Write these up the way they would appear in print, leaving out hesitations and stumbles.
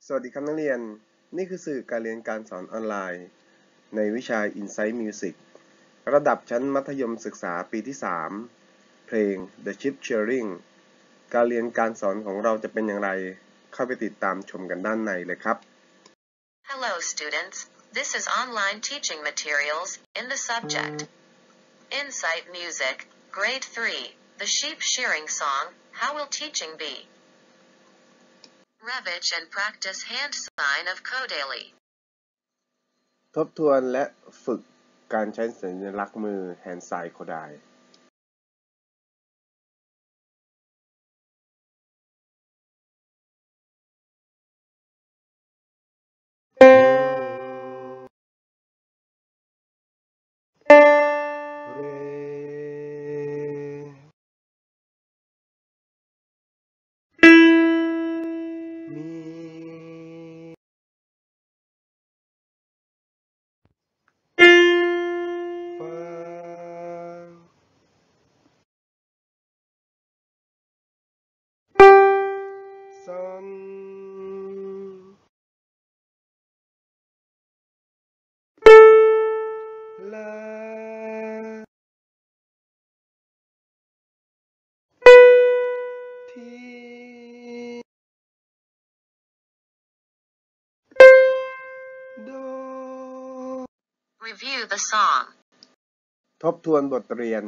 สวัสดีครับนักเรียนนี่คือสื่อการเรียนการสอนออนไลน์ในวิชา Insight Music ระดับชั้นมัธยมศึกษาปีที่ 3 เพลง The Chip Sharing การเรียนการสอนของเราจะเป็นอย่างไรเข้าไปติดตามชมกันด้านในเลยครับ Hello students, this is online teaching materials in the subject Insight Music, Grade 3, The Sheep Shearing Song, How Will Teaching Be? Revision and practice hand sign of Kodaly. ทบทวนและฝึกการใช้สัญลักษณ์มือ Hand Sign Kodaly Review the song. ทบทวนบทเรียน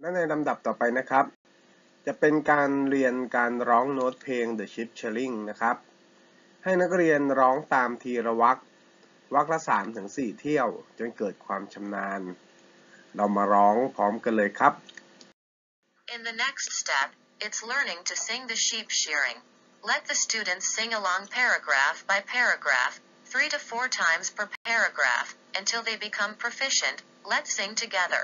และในลำดับต่อไปนะครับจะเป็นการเรียนการร้องโน้ตเพลง The Chip Sharing นะครับให้นักเรียนร้องตามทีละวรรคละ 3-4 เที่ยวจนเกิดความชำนาญเรามาร้องพร้อมกันเลยครับ In the next step, it's learning to sing the sheep shearing. Let the students sing along paragraph by paragraph, 3 to 4 times per paragraph, until they become proficient. Let's sing together.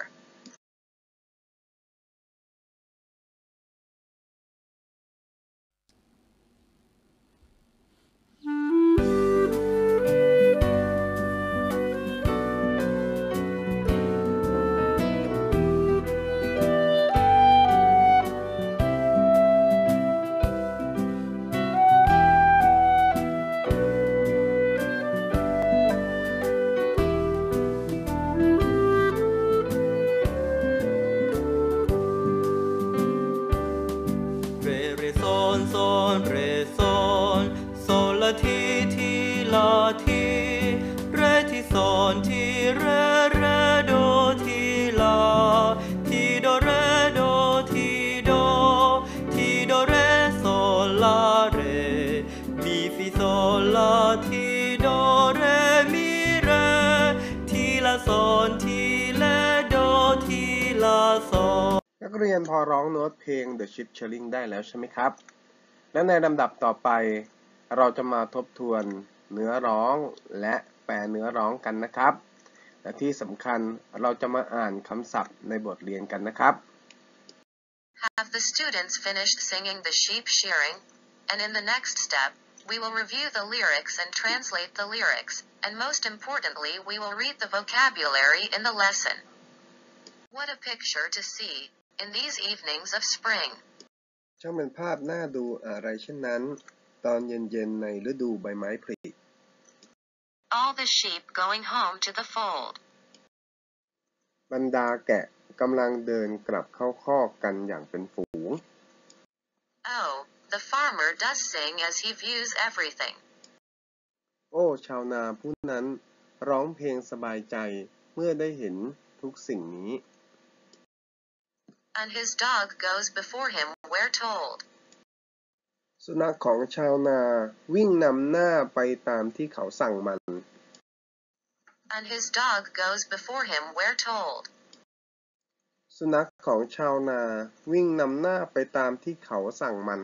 นักเรียนพอร้องโน้ตเพลง The Chip Sharing ได้แล้วใช่ไหมครับ และในลำดับต่อไปเราจะมาทบทวนเนื้อร้องและแปลเนื้อร้องกันนะครับและที่สำคัญเราจะมาอ่านคำศัพท์ในบทเรียนกันนะครับ Have the students finished singing the sheep shearing? And in the next step, we will review the lyrics and translate the lyrics, and most importantly, we will read the vocabulary in the lesson. What a picture to see in these evenings of spring. ช่างเป็นภาพน่าดูอะไรเช่นนั้นตอนเย็นๆในฤดูใบไม้ผลิ All the sheep going home to the fold. บรรดาแกะกำลังเดินกลับเข้าคอกกันอย่างเป็นฝูง Oh, the farmer does sing as he views everything. โอ้ชาวนาผู้นั้นร้องเพลงสบายใจเมื่อได้เห็นทุกสิ่งนี้ And his dog goes before him where told. สุนัขของชาวนาวิ่งนำหน้าไปตามที่เขาสั่งมัน And his dog goes before him where told. สุนัขของชาวนาวิ่งนำหน้าไปตามที่เขาสั่งมัน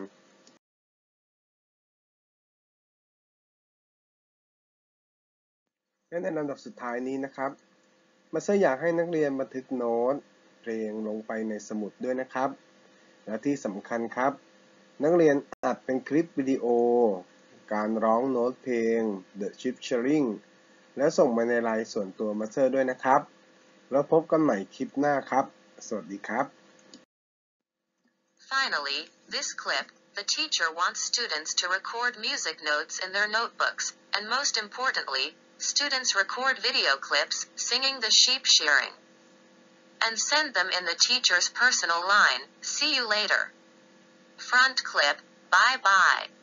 และในลำดับสุดท้ายนี้นะครับมาสอยากให้นักเรียนบันทึกโน้ตเพลงลงไปในสมุดด้วยนะครับและที่สำคัญครับนักเรียนอัดเป็นคลิปวิดีโอการร้องโน้ตเพลง The Chip Sharing และส่งมาในไลน์ส่วนตัวมาสเตอร์ด้วยนะครับแล้วพบกันใหม่คลิปหน้าครับสวัสดีครับ Finally, this clip, the teacher wants students to record music notes in their notebooks, and most importantly, students record video clips singing the sheep shearing. And send them in the teacher's personal line. See you later. Front clip, bye bye.